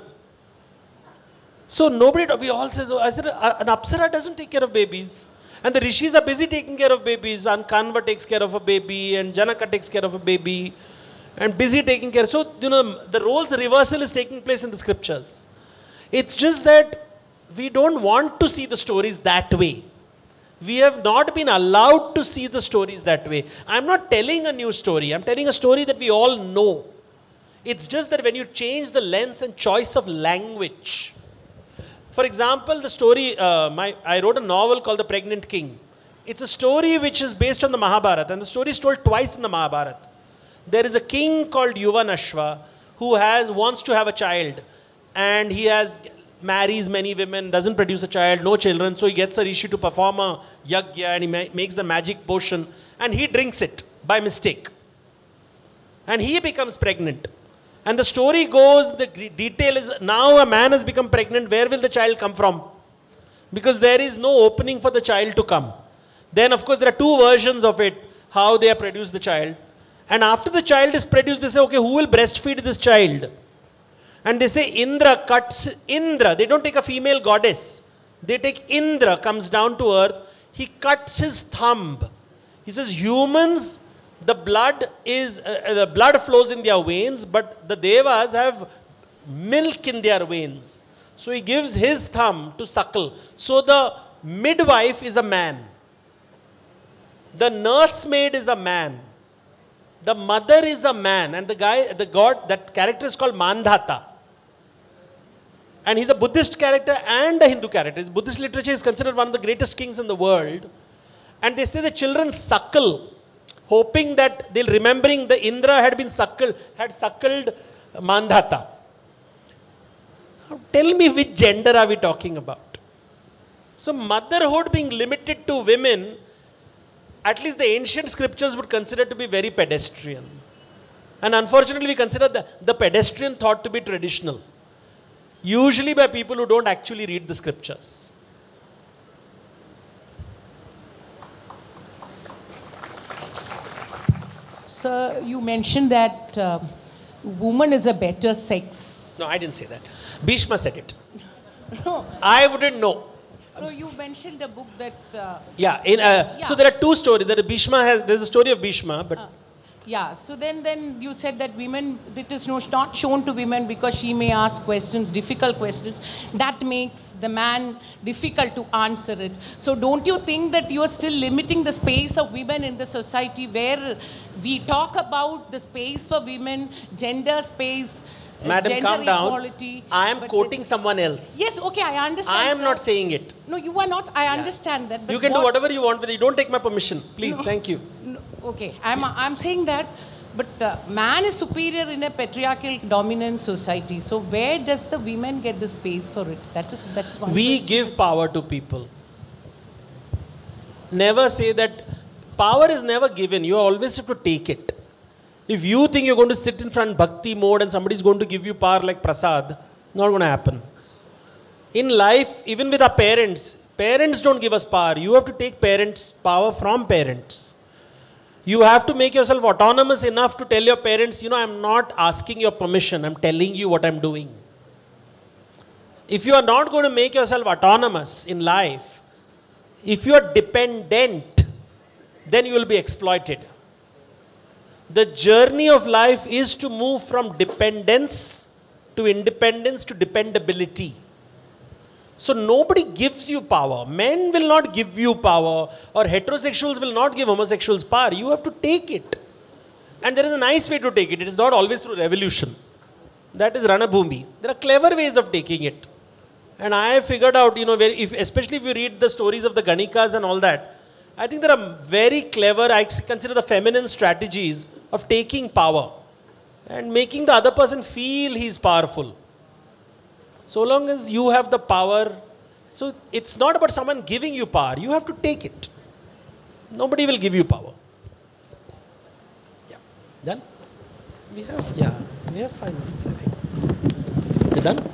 So nobody, we all say, I said, an Apsara doesn't take care of babies. And the rishis are busy taking care of babies. And Kanva takes care of a baby, and Janaka takes care of a baby, and busy taking care. So, you know, the roles reversal is taking place in the scriptures. It's just that we don't want to see the stories that way. We have not been allowed to see the stories that way. I'm not telling a new story. I'm telling a story that we all know. It's just that when you change the lens and choice of language. For example, the story, uh, my, I wrote a novel called The Pregnant King. It's a story which is based on the Mahabharata, and the story is told twice in the Mahabharata. There is a king called Yuvanashva who has, wants to have a child, and he has, marries many women, doesn't produce a child, no children, so he gets a rishi to perform a yagya, and he ma makes the magic potion, and he drinks it by mistake. And he becomes pregnant. And the story goes, the detail is, now a man has become pregnant, where will the child come from? Because there is no opening for the child to come. Then of course there are two versions of it, how they have produced the child. And after the child is produced, they say, okay, who will breastfeed this child? And they say Indra cuts, Indra, they don't take a female goddess. They take Indra, comes down to earth, he cuts his thumb. He says, humans, the blood is, uh, the blood flows in their veins, but the devas have milk in their veins. So he gives his thumb to suckle. So the midwife is a man. The nursemaid is a man. The mother is a man. And the guy, the god, that character is called Mandhata. And he's a Buddhist character and a Hindu character. Buddhist literature is considered one of the greatest kings in the world. And they say the children suckle, hoping that they'll remembering the Indra had been suckled, had suckled Mandhata. Now tell me, which gender are we talking about? So motherhood being limited to women, at least the ancient scriptures would consider to be very pedestrian. And unfortunately we consider the, the pedestrian thought to be traditional. Usually by people who don't actually read the scriptures. Sir, you mentioned that uh, woman is a better sex. No, I didn't say that. Bhishma said it. No. I wouldn't know. So you mentioned a book that... Uh, yeah, in, uh, yeah. So there are two stories. There is Bhishma has, there's a story of Bhishma, but... Uh, yeah, so then, then you said that women, it is no, not shown to women because she may ask questions, difficult questions. That makes the man difficult to answer it. So don't you think that you are still limiting the space of women in the society where we talk about the space for women, gender space, Madam, gender calm down. equality. I am quoting someone else. Yes, okay, I understand. I am sir. not saying it. No, you are not. I understand that. But You can what, do whatever you want with it. You don't take my permission. Please, No. thank you. No, okay, I'm, I'm saying that, but uh, man is superior in a patriarchal dominant society. So where does the women get the space for it? That is, that is one We question. give power to people. Never say that power is never given. You always have to take it. If you think you're going to sit in front bhakti mode and somebody is going to give you power like prasad, not going to happen. In life, even with our parents, parents don't give us power. You have to take parents' power from parents. You have to make yourself autonomous enough to tell your parents, you know, I'm not asking your permission. I'm telling you what I'm doing. If you are not going to make yourself autonomous in life, if you are dependent, then you will be exploited. The journey of life is to move from dependence to independence to dependability. So nobody gives you power. Men will not give you power, or heterosexuals will not give homosexuals power. You have to take it. And there is a nice way to take it. It is not always through revolution. That is Ranabhumi. There are clever ways of taking it. And I have figured out, you know, where if, especially if you read the stories of the Ganikas and all that, I think there are very clever, I consider the feminine strategies of taking power and making the other person feel he's powerful. So long as you have the power, so it's not about someone giving you power, you have to take it. Nobody will give you power. Yeah. Done? We have, yeah, we have five minutes, I think. You done?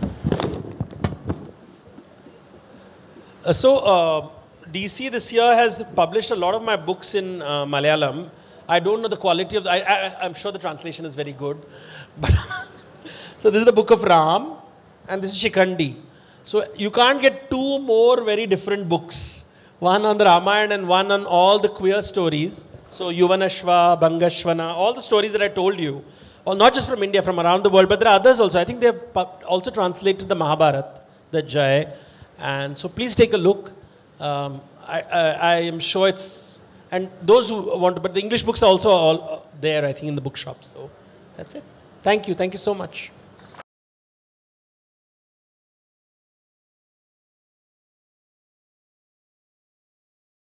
Uh, so, uh, D C this year has published a lot of my books in uh, Malayalam. I don't know the quality of the, I, I, I'm sure the translation is very good. But so this is the book of Ram and this is Shikhandi. So you can't get two more very different books. One on the Ramayana and one on all the queer stories. So Yuvanashva, Bangashvana, all the stories that I told you. Or not just from India, from around the world, but there are others also. I think they have also translated the Mahabharata, the Jai. And so please take a look. Um, I, I, I am sure it's, and those who want to, but the English books are also all there, I think, in the bookshop. So that's it. Thank you. Thank you so much.